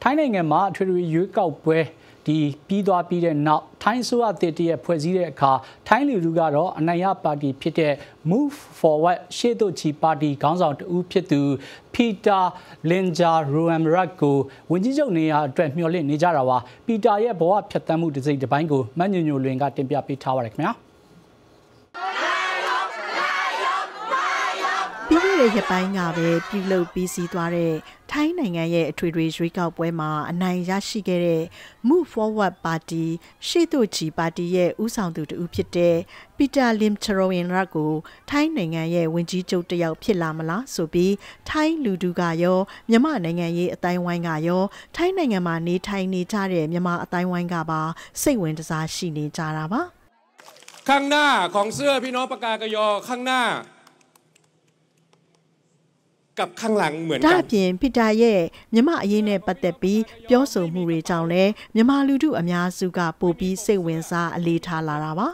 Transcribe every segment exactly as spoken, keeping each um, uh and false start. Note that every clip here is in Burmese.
ထိုင်းနိုင်ငံမှာထွေထွေရွေးကောက်ပွဲဒီပြီးသွားပြီးတဲ့နောက်ထိုင်းဆိုအသစ်တရဲ့ဖွဲ့စည်းတဲ့အခါထိုင်းလူထုကတော့အနိုင်ရပါတီဖြစ်တဲ့ Move Forward ရှေ့သို့ချီပါတီခေါင်းဆောင်တဦးဖြစ်သူ Peter Limjaroenrat ကိုဝန်ကြီးချုပ်နေရာအတွက်မျှော်လင့်နေကြတာပါပီတာရဲ့ဘဝဖြတ်သန်းမှုတစ်စိတ်တစ်ပိုင်းကိုမညွညွလွင်ကတင်ပြပေးထားပါရခင်ဗျာပြီးခဲ့တဲ့ရက်ပိုင်းကပဲပြုလုပ်ပြီးစီးသွားတဲ့ထိုင်းနိုင်ငံရဲ့အထွေထွေရွေးကောက်ပွဲမှာအနိုင်ရရှိခဲ့တဲ့ Move Forward ပါတီရှေ့သို့ချီပါတီရဲ့ဦးဆောင်သူတဦးဖြစ်တဲ့ Peter Limjaroenrat ကိုထိုင်းနိုင်ငံရဲ့ဝန်ကြီးချုပ်တစ်ယောက်ဖြစ်လာမလားဆိုပြီးထိုင်းလူထုကရောမြန်မာနိုင်ငံရေးအတိုင်းဝိုင်းကရောထိုင်းနိုင်ငံမှာနေထိုင်နေจတဲ့မြန်မာအတိုင်းဝိုင်းကပါစိတ်ဝင်စားရှိနေကြတာပါข้างหน้าของเสื้อพี่น้องปากากยอข้างหน้ากับข้างหลังเหมือนกันဒါပြင်ပီတာရဲ့မြမအရေးနဲ့ပတ်သက်ပြီးပြောဆိုမှုတွေကြောင့်လည်းမြမလူထုအများစုကပိုပြီးစိတ်ဝင်စားအလေးထားလာတာပါ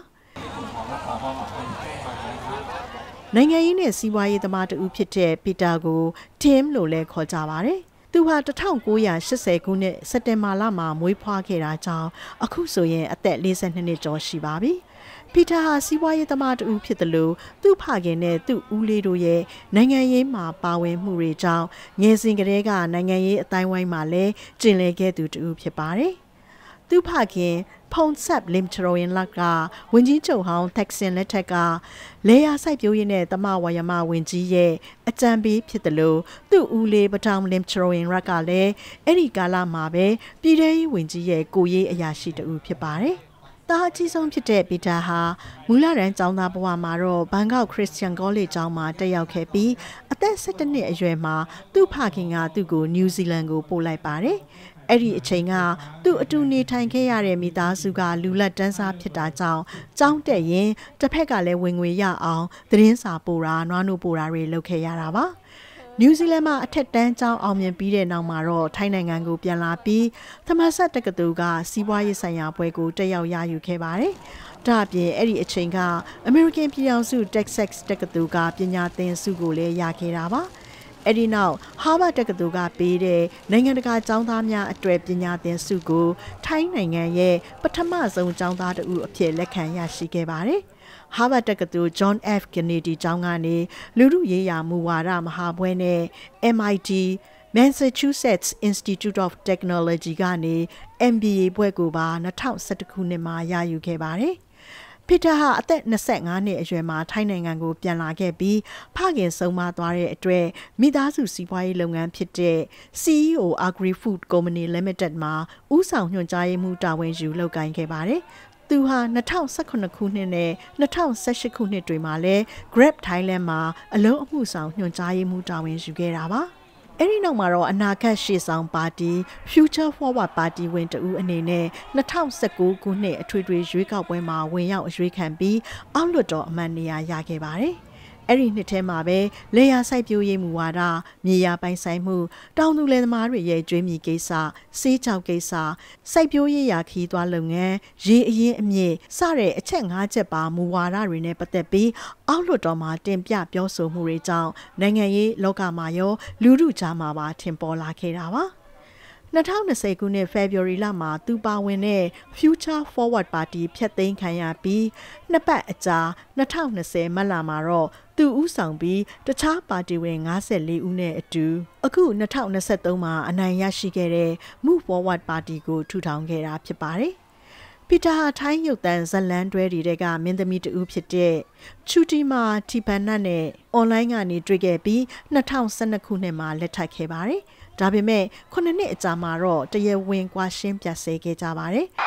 နိုင်ငံရေးနဲ့စီးပွားရေးသမားတဦးဖြစ်တဲ့ပီတာကို Tim လို့လည်းခေါ်ကြပါတယ်သူဟာတစ်ထောင်ကိုးရာရှစ်ဆယ်ခုနှစ်စက်တင်ဘာလမှာမွေးဖွားခဲ့တာကြောင့်အခုဆိုရင်အသက်လေးဆယ်နှစ်နှစ်ကျော်ရှိပါပြီပီတာဟာစီးပွားရေးသမားတူဖြစ်တယ်လို့သူ့ဖခင်နဲ့သူ့ဦးလေးတို့ရဲ့နိုင်ငံရေးမှာပါဝင်မှုတွေကြောင့်ငယ်စဉ်ကတည်းကနိုင်ငံရေးအတိုင်းဝိုင်းမှာလည်းကျင်လည်ခဲ့သူတူဖြစ်ပါတယ်။သူ့ဖခင်ဖုန်ဆပ် Limjaroenrat ကဝန်ကြီးချုပ်ဟောင်းတက်ဆင်လက်ထက်ကလေယာစိုက်ပျိုးရေးနဲ့တမဝါယမဝန်ကြီးရဲ့အကြံပေးဖြစ်တယ်လို့သူ့ဦးလေးပထောင် Limjaroenrat ကလည်းအဲ့ဒီကာလမှာပဲပြည်ထရေးဝန်ကြီးရဲ့ကိုရေးအရာရှိတူဖြစ်ပါတယ်။သားအကြီးဆုံးဖြစ်တဲ့ပီတာဟာမူလတန်းကျောင်းသားဘဝမှာတော့ဘန်ကောက်ခရစ်စတန်ကောလိပ်ကျောင်းမှာတက်ရောက်ခဲ့ပြီးအသက်၁၁နှစ်အရွယ်မှာသူ့ဖခင်ကသူ့ကိုနယူးဇီလန်ကိုပို့လိုက်ပါတယ်။အဲ့ဒီအချိန်ကသူ့အတူနေထိုင်ခဲ့ရတဲ့မိသားစုကလူလက်တန်းစားဖြစ်တာကြောင့်ကျောင်းတက်ရင်တစ်ဖက်ကလည်းဝင်ငွေရအောင်သတင်းစာပို့တာနွားနို့ပို့တာတွေလုပ်ခဲ့ရတာပါ။နယူးဇီလန်မှာအထက်တန်းကျောင်းအောင်မြင်ပြီးတဲ့နောက်မှာတော့ထိုင်းနိုင်ငံကိုပြန်လာပြီးသမဆတ်တက္ကသိုလ်ကစီးပွားရေးဆိုင်ရာဘွဲကိုတက်ရောက်ရယူခဲ့ပါတယ်။ဒါ့အပြင်အဲ့ဒီအချိန်ကအမေရိကန်ပြည်ထောင်စု Texas တက္ကသိုလ်ကပညာသင်ဆုကိုလည်းရခဲ့တာပါ။အဲ့ဒီနောက်ဟားဗတ်တက္ကသိုလ်ကပေးတဲ့နိုင်ငံတကာကျောင်းသားများအတွက်ပညာသင်ဆုကိုထိုင်းနိုင်ငံရဲ့ပထမဆုံးကျောင်းသားတဦးအဖြစ်လက်ခံရရှိခဲ့ပါတယ်။ဟားဗတ်တက္ကသိုလ် John F. Kennedy ကျောင်းကနေလူထုရေးရာမူဝါဒမဟာဘွဲ့နဲ့ M I T Massachusetts Institute of Technology ကနေ M B A ဘွဲ့ကိုပါ၂၀၁၁ခုနှစ်မှာရယူခဲ့ပါတယ်။ပီတာဟာအသက်၂၅နှစ်အရွယ်မှာထိုင်းနိုင်ငံကိုပြန်လာခဲ့ပြီးဖခင်ဆုံးမသွားတဲ့အတွက်မိသားစုစီးပွားရေးလုပ်ငန်းဖြစ်တဲ့ C E O Agri-Food Company Limited မှာဦးဆောင်ညွှန်ကြားရေးမှူးတာဝန်ယူလုပ်ကိုင်ခဲ့ပါတယ်။သူဟာ၂၀၁၇ခုနှစ်နဲ့၂၀၁၈ခုနှစ်တွေမှာလည်း Grab Thailand မှာအလုံးအမှုဆောင်ညွှန်ကြားရေးမှူးတာဝန်ယူခဲ့တာပါ။အဲ့ဒီနောက်မှာတော့အနာဂတ်ရှေ့ဆောင်ပါတီ Future Forward ပါတီဝင်တဦးအနေနဲ့၂၀၁၉ခုနှစ်အထွေထွေရွေးကောက်ပွဲမှာဝင်ရောက်အရွေးခံပြီးအောက်လွှတ်တော်အမတ်နေရာရခဲ့ပါတယ်။အဲ့ဒီနှစ်ထဲမှာပဲလေယာစိုက်ပျိုးရေးမူဝါဒမြေယာပိုင်ဆိုင်မှုတောင်သူလယ်သမားတွေရဲ့ကျွေးမြီကိစ္စစေးကြောက်ကိစ္စစိုက်ပျိုးရေးရာခီးသွွားလုပ်ငန်းရေအရင်အမြင့်စတဲ့အချက်၅ချက်ပါမူဝါဒတွေနဲ့ပတ်သက်ပြီးအောက်လွှတ်တော်မှာတင်ပြပြောဆိုမှုတွေကြောင့်နိုင်ငံရေးလောကမှာရောလူထုကြားမှာပါထင်ပေါ်လာခဲ့တာပါ၂၀၂၀ခုနှစ် February လမှာသူပါဝင်တဲ့ Future Forward ပါတီဖျက်သိမ်းခံရပြီးနှစ်ပတ်အကြာ၂၀၂၀မတ်လမှာတော့သူဦးဆောင်ပြီးတခြားပါတီဝင်၅၄ဦးနဲ့အတူအခု၂၀၂၃မှာအနိုင်ရရှိခဲ့တဲ့ Move Forward ပါတီကိုထူထောင်ခဲ့တာဖြစ်ပါတယ်။ပီတာဟာထိုင်းရုပ်သံဇလန်တွဲတွေကမင်းသမီးတဦးဖြစ်တဲ့ချူတီမာတီပန်နတ်နဲ့အွန်လိုင်းကနေတွေ့ခဲ့ပြီး၂၀၁၂ခုနှစ်မှာလက်ထပ်ခဲ့ပါတယ်။ဒါပေမဲ့ခုနှစ်နှစ်အကြာမှာတော့တရားဝင်ကွာရှင်းပြတ်ဆဲခဲ့ကြပါတယ်။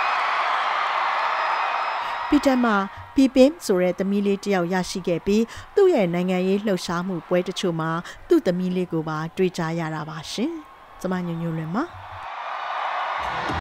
ပီတာမှာပီပင်းဆိုတဲ့သမီးလေးတယောက်ရရှိခဲ့ပြီးသူ့ရဲ့နိုင်ငံရေးလှုပ်ရှားမှုပွဲတချို့မှာသူ့သမီးလေးကိုပါတွေ့ကြရတာပါရှင်။ကျွန်မညညလွင်ပါ